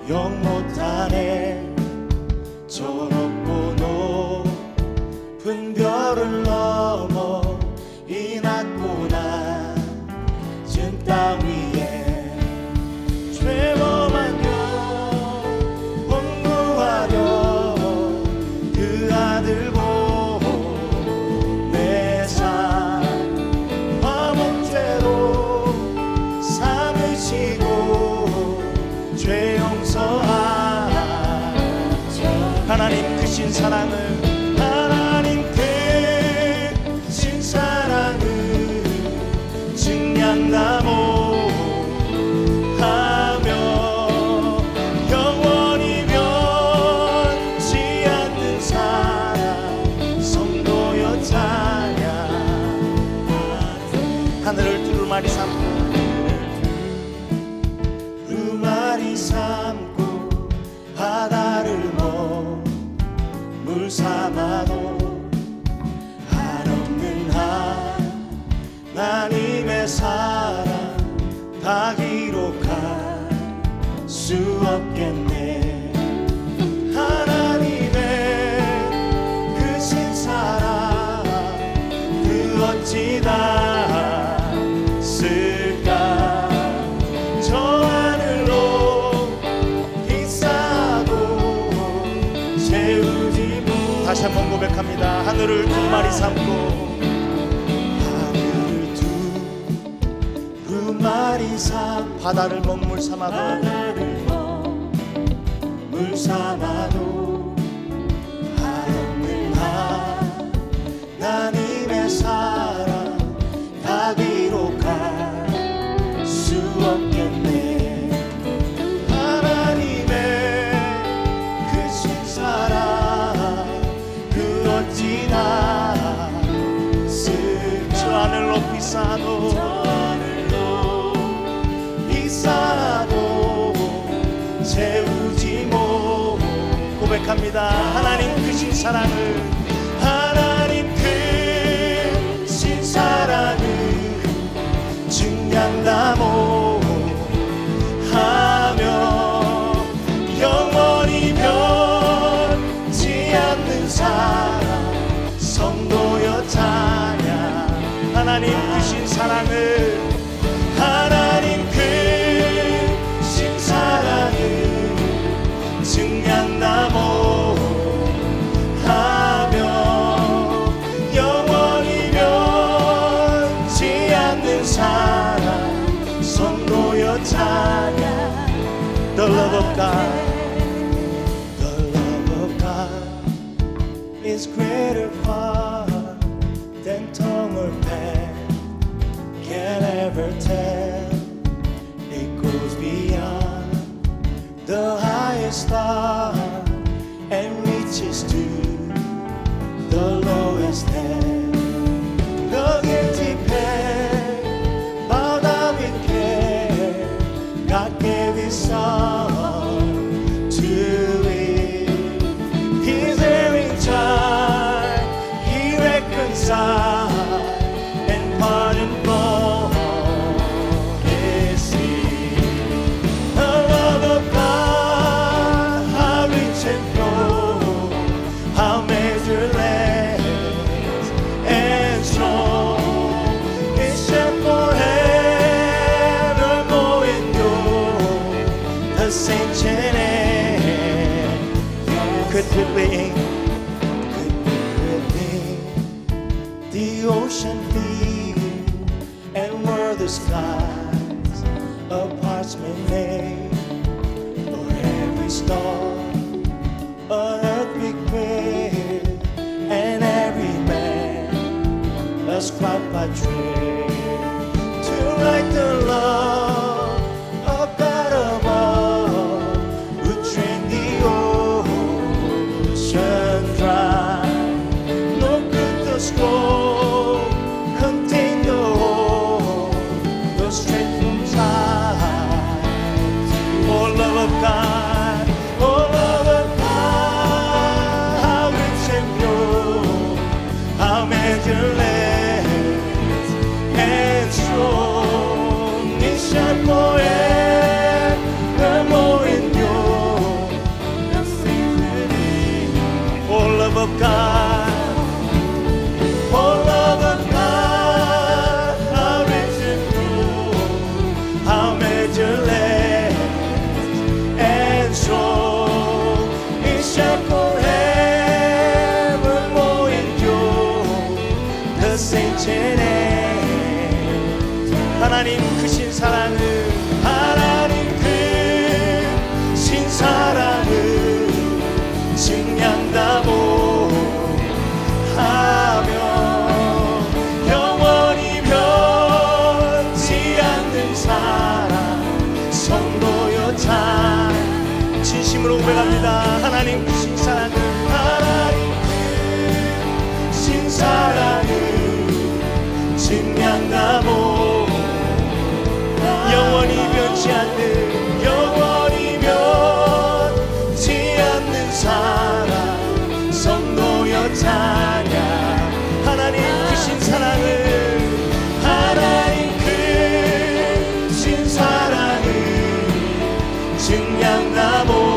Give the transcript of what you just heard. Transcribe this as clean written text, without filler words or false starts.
영 못하네. 저 높고 높은 별을 넘어 이 낮고 낮은 땅 위에 죄범한 영 본구하려 그 아들 보내사 화목죄로 삼으시고 죄 용서하죠. 하나님 크신 사랑을, 하나님 크신 사랑을 증량나무하며 영원히 변치 않는 사랑 성도여 찬양. 하늘을 두루마리 삼고 바다를 물 삼아도 한없는 하나님의 사랑 다 기록할 수 없겠네. 하나님의 크신 사랑 그 어찌 다 쓸까. 저 하늘로 비싸도 채우지 못. 다시 한번 고백합니다. 하늘을 두 마리 삼고, 하늘을 두 마리 삼, 바다를 먹물 삼아도, 물 삼아도 한없는 하나님의 사랑 다 기록할 수 없겠네. 하나님의 크신 사랑 그 어찌 다 쓸까. 저 하늘로 비싸도 채우지 못. 고백합니다. 하나님 크신 사랑을, 하나님 크신 사랑을 증량나무하며 영원히 변치 않는 사랑 성도여 찬양. 하나님 크신 사랑을, 하나님 크신 사랑을 증량나무하며 영원히 변치 않는 사랑 성도여 찬양. The love of God, the love of God is greater far than tongue or pen can ever tell. It goes beyond the highest star and reaches to the lowest hell. The guilty pair bowed down with care. God gave His Son to it. His erring child He reconciled and pardoned for His sin. The love of God, how rich and pure, how measureless and strong, it shall forevermore endure. The saints and angels could believe the ocean flew, and were the skies of parchment made, or every star an earthquake quake, and every man a scribe by trade, to write the love of God above, who drained the ocean dry. No good the scroll contained the whole, the strength from side. Oh love of God, oh love of God, how rich and pure, how measureless and strong, it shall forevermore endure. 찬 진심으로 고백합니다. 하나님 크신 사랑을, 하나님 크신 사랑을 증량나무 영원히 변치 않는, 영원히 변치 않는 사랑 성도여 찬양. 하나님 크신 사랑을, 하나님 크신 사랑을 증량나무